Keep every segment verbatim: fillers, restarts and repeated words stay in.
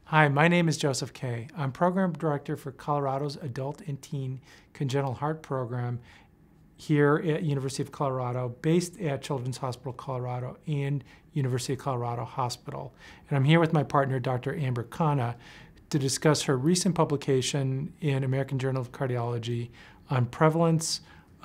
Hi, my name is Joseph Kay. I'm Program Director for Colorado's Adult and Teen Congenital Heart Program here at University of Colorado, based at Children's Hospital Colorado and University of Colorado Hospital. And I'm here with my partner, Doctor Amber Khanna, to discuss her recent publication in American Journal of Cardiology on prevalence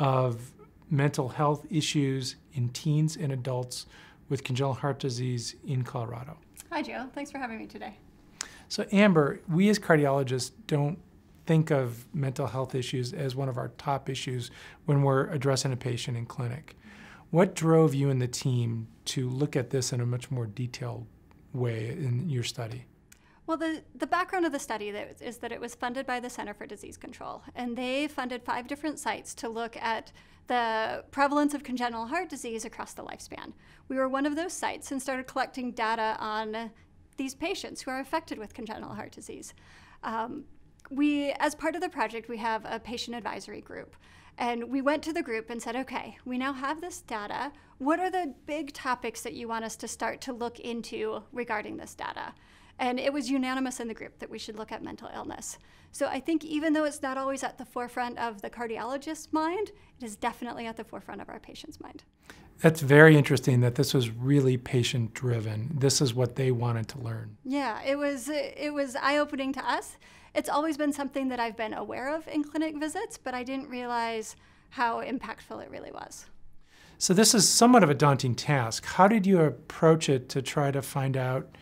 of mental health issues in teens and adults with congenital heart disease in Colorado. Hi, Joe. Thanks for having me today. So Amber, we as cardiologists don't think of mental health issues as one of our top issues when we're addressing a patient in clinic. What drove you and the team to look at this in a much more detailed way in your study? Well, the, the background of the study that, is that it was funded by the Center for Disease Control, and they funded five different sites to look at the prevalence of congenital heart disease across the lifespan. We were one of those sites and started collecting data on these patients who are affected with congenital heart disease. Um, we, as part of the project, we have a patient advisory group. And we went to the group and said, okay, we now have this data. What are the big topics that you want us to start to look into regarding this data? And it was unanimous in the group that we should look at mental illness. So I think even though it's not always at the forefront of the cardiologist's mind, it is definitely at the forefront of our patient's mind. That's very interesting that this was really patient-driven. This is what they wanted to learn. Yeah, it was, it was eye-opening to us. It's always been something that I've been aware of in clinic visits, but I didn't realize how impactful it really was. So this is somewhat of a daunting task. How did you approach it to try to find out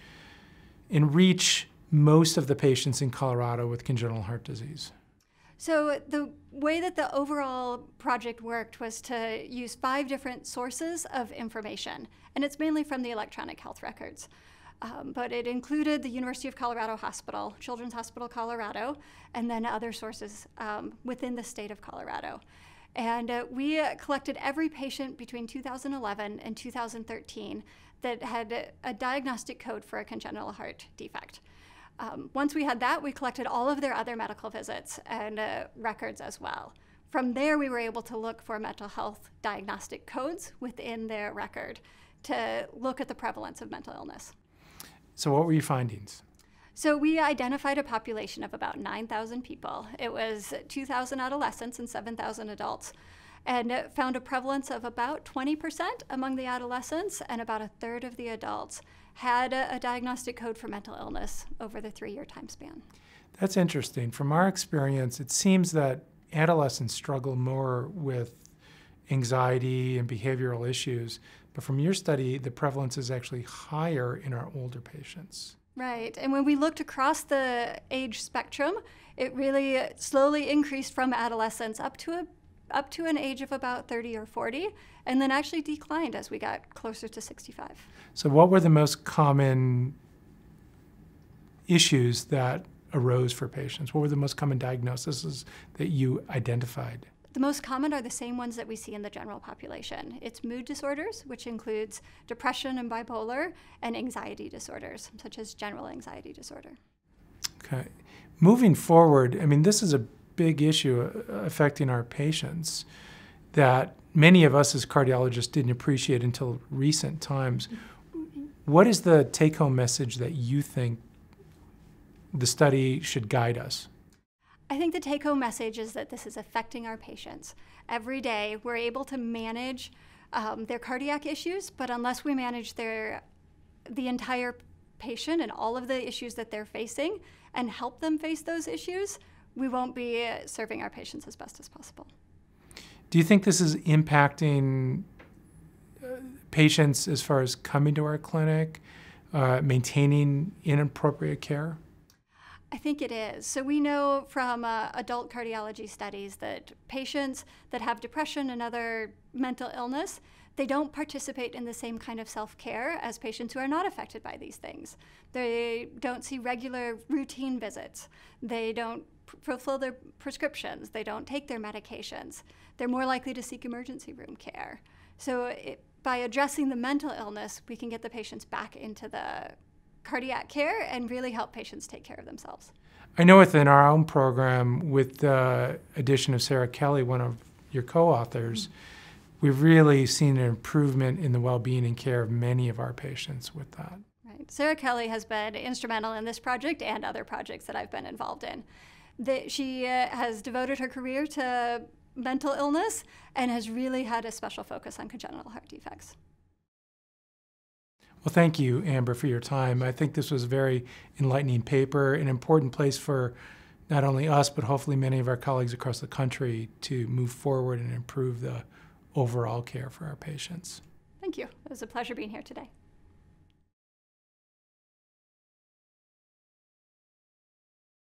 and reach most of the patients in Colorado with congenital heart disease? So the way that the overall project worked was to use five different sources of information, and it's mainly from the electronic health records. Um, but it included the University of Colorado Hospital, Children's Hospital Colorado, and then other sources um, within the state of Colorado. And uh, we uh, collected every patient between two thousand eleven and two thousand thirteen that had a, a diagnostic code for a congenital heart defect. Um, once we had that, we collected all of their other medical visits and uh, records as well. From there, we were able to look for mental health diagnostic codes within their record to look at the prevalence of mental illness. So what were your findings? So we identified a population of about nine thousand people. It was two thousand adolescents and seven thousand adults, and found a prevalence of about twenty percent among the adolescents, and about a third of the adults had a, a diagnostic code for mental illness over the three-year time span. That's interesting. From our experience, it seems that adolescents struggle more with anxiety and behavioral issues, but from your study, the prevalence is actually higher in our older patients. Right, and when we looked across the age spectrum, it really slowly increased from adolescence up to a up to an age of about thirty or forty, and then actually declined as we got closer to sixty-five. So what were the most common issues that arose for patients? What were the most common diagnoses that you identified? The most common are the same ones that we see in the general population. It's mood disorders, which includes depression and bipolar, and anxiety disorders, such as general anxiety disorder. Okay. Moving forward, I mean, this is a big issue affecting our patients that many of us as cardiologists didn't appreciate until recent times. What is the take-home message that you think the study should guide us? I think the take-home message is that this is affecting our patients. Every day, we're able to manage um, their cardiac issues, but unless we manage their, the entire patient and all of the issues that they're facing and help them face those issues, we won't be serving our patients as best as possible. Do you think this is impacting uh, patients as far as coming to our clinic, uh, maintaining inappropriate care? I think it is. So we know from uh, adult cardiology studies that patients that have depression and other mental illness, they don't participate in the same kind of self-care as patients who are not affected by these things. They don't see regular routine visits. They don't fulfill their prescriptions. They don't take their medications. They're more likely to seek emergency room care. So it, by addressing the mental illness, we can get the patients back into the cardiac care and really help patients take care of themselves. I know within our own program, with the addition of Sarah Kelly, one of your co-authors, mm-hmm. we've really seen an improvement in the well-being and care of many of our patients with that. Right. Sarah Kelly has been instrumental in this project and other projects that I've been involved in. The, she uh, has devoted her career to mental illness and has really had a special focus on congenital heart defects. Well, thank you, Amber, for your time. I think this was a very enlightening paper, an important place for not only us, but hopefully many of our colleagues across the country to move forward and improve the overall care for our patients. Thank you. It was a pleasure being here today.